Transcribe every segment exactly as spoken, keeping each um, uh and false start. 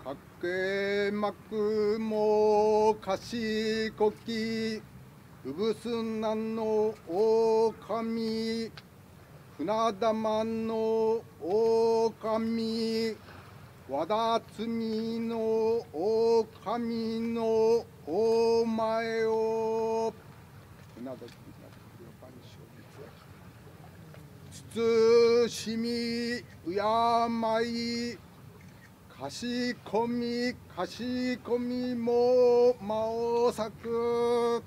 かけまくもかしこきうぶすなのおおかみ船玉のおおかみ和田摘みのおおかみのお前を船田慎み敬いかしこみかしこみも間を裂く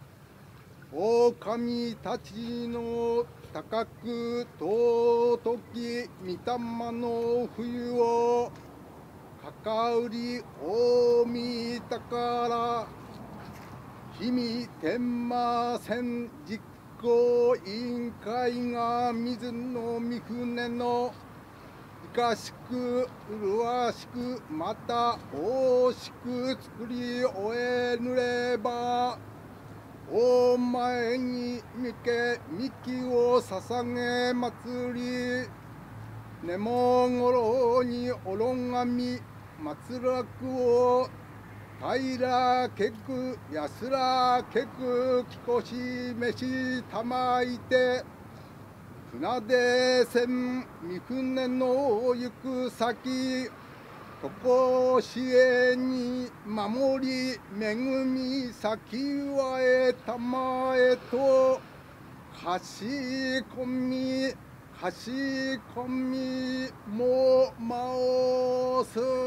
狼たちの高く尊き御霊の冬をかかうり大見宝日々天満線実行委員会が水の御船のいかしく麗しくまた大しく作り終えぬればお前に向け幹を捧げ祭り根もごろにおろがみ松楽を平けく安らけくきこしめしたまいて船出船三船の行く先とこしえに守り恵み先はえたまえとかしこみかしこみもまおす